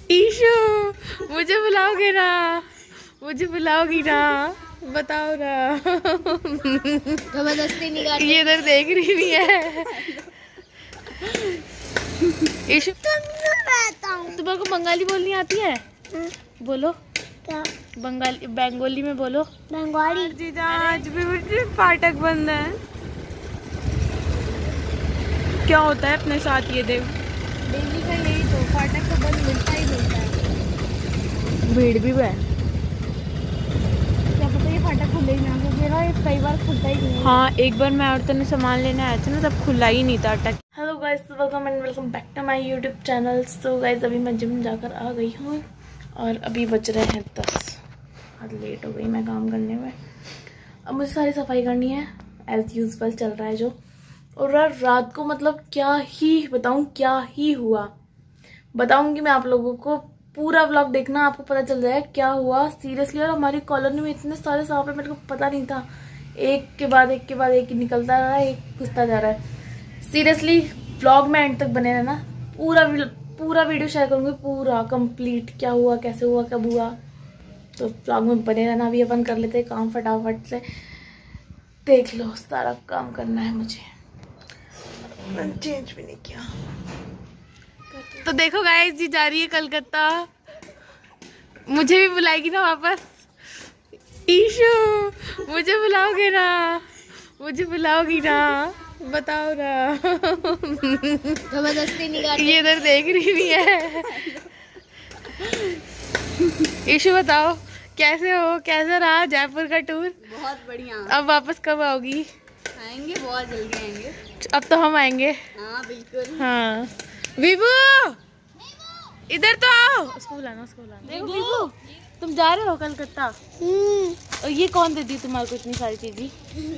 Issue मुझे बुलाओगे ना, मुझे बुलाओगी ना, बताओ ना। जबरदस्ती निकाल। ये इधर देख रही नहीं है। ईशु तुम्हारे को बंगाली बोलनी आती है? बोलो क्या? बंगाली बंगाली में बोलो। बंगाली। जीजा आज भी फाटक बंद है। क्या होता है अपने साथ ये देव? डेली का यही तो, फाटक तो बंद मिलता ही मिलता है। भीड़ भी है। क्या पता ये फाटक खुले ही ना, क्योंकि ना ये कई बार खुलता ही नहीं। हाँ एक बार मैं औरतों ने सामान लेने आए थे ना, तब खुला ही नहीं था अटक। Hello guys, welcome and welcome back to my YouTube channel. So guys अभी मैं जिम जाकर आ गई हूँ और अभी बज रहे हैं 10। आज लेट हो गई मैं काम करने में। अब मुझे सारी सफाई करनी है, एज यूजल चल रहा है जो। और रात को मतलब क्या ही बताऊँ, क्या ही हुआ बताऊंगी मैं आप लोगों को। पूरा व्लॉग देखना, आपको पता चल जाएगा क्या हुआ सीरियसली। और हमारी कॉलोनी में इतने सारे सांप है, मेरे को पता नहीं था। एक के बाद एक के बाद एक ही निकलता रहा है, एक घुसता जा रहा है। सीरियसली व्लॉग में एंड तक बने रहना, पूरा वीडियो शेयर करूंगी, पूरा कंप्लीट क्या हुआ, कैसे हुआ, कब हुआ। तो व्लॉग में बने रहना। अभी अपन कर लेते हैं काम फटाफट से। देख लो सारा काम करना है मुझे, मैंने चेंज भी नहीं किया। तो देखो गाइस जी जा रही है कलकत्ता, मुझे भी बुलाएगी ना वापस। ईशु मुझे बुलाओगे ना, मुझे बुलाओगी ना, बताओ ना। जबरदस्ती निकाल। ये इधर देख रही नहीं है। ईशु बताओ कैसे हो, कैसा रहा जयपुर का टूर? बहुत बढ़िया। अब वापस कब आओगी? आएंगे, बहुत जल्दी आएंगे। अब तो हम आएंगे। हाँ बिल्कुल। हाँ विभू इधर तो आओ, स्कूल आना, स्कूल आना। देखो विभू तुम जा रहे हो कलकत्ता। और ये कौन दे दी तुम्हारे को इतनी सारी चीजें?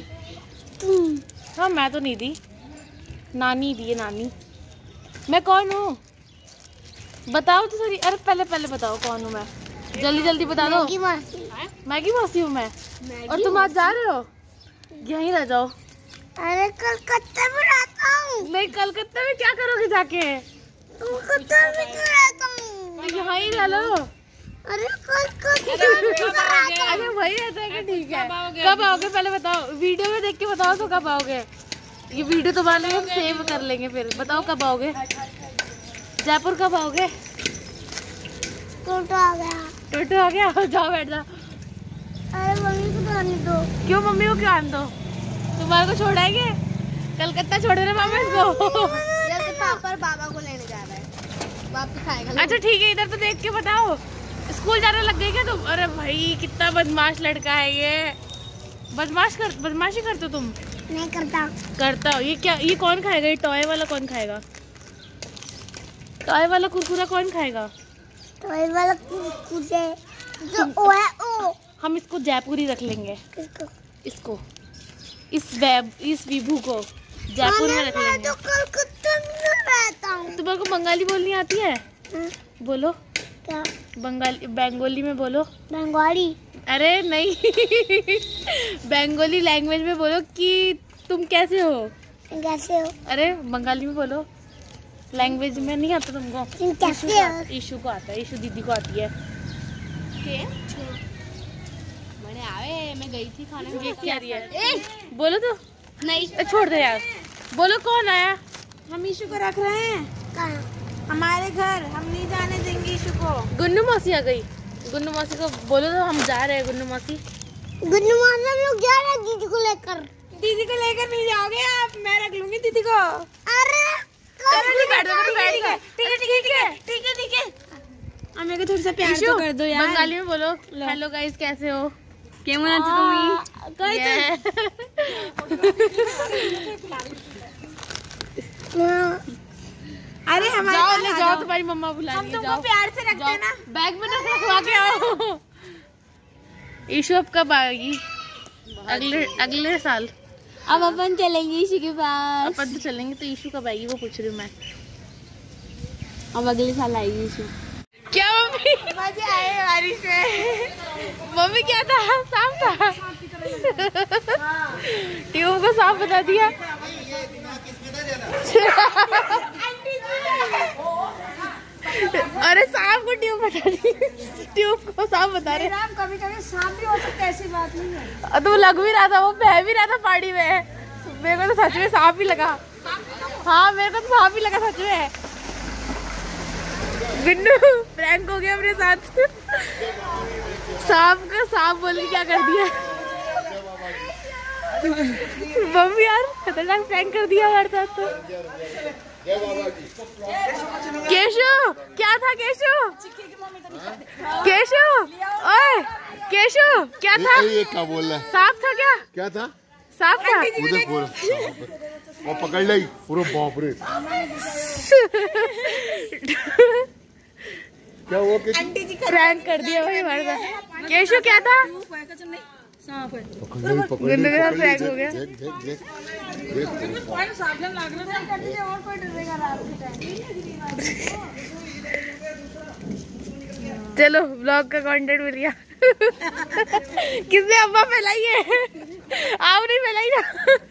हाँ मैं तो नहीं दी, नानी दी है, नानी। मैं कौन हूँ बताओ तो सही। अरे पहले बताओ कौन हूँ मैं, जल्दी जल्दी बता दो। मैगी मौसी हूँ मैं। और तुम आज जा रहे हो? यहीं रह जाओ। अरे कलकत्ता में रहता हूँ। नहीं कलकत्ता में क्या करोगे जाके? कलकत्ता में क्यों रहता हूँ? तो यहाँ ही रह लो। अरे कलकत्ता। अरे वही रहता है कि ठीक है। कब आओगे पहले बताओ, वीडियो में देख के बताओ तो कब आओगे। ये वीडियो तुम्हारे लिए हम सेव कर लेंगे, फिर बताओ कब आओगे जयपुर, कब आओगे? टोटो आ गया। टोटो आ गया, जाओ बैठ जाओ। अरे मम्मी को तो आने दो। क्यों मम्मी को क्यों आने दो? तुम्हारे को छोड़ाएंगे कलकत्ता, छोड़े ना मामा इसको। पापा बाबा को लेने जा रहा है, वापस आएगा। अच्छा ठीक है, इधर तो देख के बताओ। स्कूल जाने लग गई क्या तुम? अरे भाई कितना बदमाश लड़का है ये। बदमाशी करते हो तुम? नहीं करता हो। ये क्या, ये कौन खाएगा? ये टॉय वाला कौन खाएगा? टॉय वाला कुरकुरा कौन खाएगा? टॉय वाला कुरकुरे जो ओ है ओ। हम इसको जयपुरी रख लेंगे। इसको इस विभू को जयपुर में रख लेंगे। तो कलकत्ता में रहता हूँ। तुम्हारे को बंगाली बोलनी आती है? बोलो क्या? बंगाली में बोलो। बंगाली। अरे नहीं बंगाली लैंग्वेज में बोलो कि तुम कैसे हो। कैसे हो? अरे बंगाली में बोलो, लैंग्वेज में नहीं आता तुमको? कैसे हो? ईशु को आता है, ईशु दीदी को आती है। मैंने आवे, मैं गई थी खाने में। क्या रही है? बोलो तो। नहीं छोड़ दे यार, बोलो कौन आया? हम ईशु को रख रहे हैं हमारे घर, हम नहीं जाने देंगे ईशु को। गुन्नू मौसी आ गई। गुन्नू मौसी को बोलो तो हम जा रहे हैं। गुन्नू मौसी हम लोग जा रहे हैं दीदी को लेकर। दीदी को लेकर नहीं जाओगे आप, मैं रख लूंगी दीदी को। अरे ठीक है। हमें थोड़ा सा प्यार तो कर दो यार। बंगाली में बोलो हेलो गाइस कैसे हो। केमन आछो तुम? अरे हमारे ले जाओ, तुम्हारी मम्मा बुला रही है। हम तुमको प्यार से रखते हैं ना। बैग में रखवा के आओ। ईशु अब कब आएगी? अगले साल। अब अपन चलेंगे ईशु के पास। अपन तो चलेंगे, तो ईशु कब आएगी वो पूछ रही हूँ मैं। अब अगले साल आएगी ईशु। क्या मम्मी? मजे आए बारिश में। मम्मी क्या था? सांप था। ट्यूब को सांप बता दिया। अरे सांप को ट्यूब बता रही, ट्यूब को सांप बता रहे। कभी कभी सांप भी हो सकता है, ऐसी बात नहीं है। तो लग भी रहा था, वो बह भी रहा था पानी में। मेरे को तो सच में सांप ही लगा। हाँ मेरे को तो सांप ही लगा सच में। बिन्नू प्रैंक हो गया अपने साथ। सांप का सांप बोल के क्या कर दिया मम्मी यार, खतरनाक प्रैंक कर दिया हमारे साथ। तो केशु क्या था? केशु केशु ओए केशु क्या था? ये क्या बोल रहा है? सांप था क्या? क्या था? सांप था? उधर पूरा वो पकड़ ली पूरा। बाप रे क्या वो प्रैंक कर दिया भाई हमारे साथ। केशु क्या था? प्रैंक हो गया। चलो ब्लॉग का कंटेंट मिल गया। किसने अम्मा फैलाई है? आप नहीं फैलाई ना।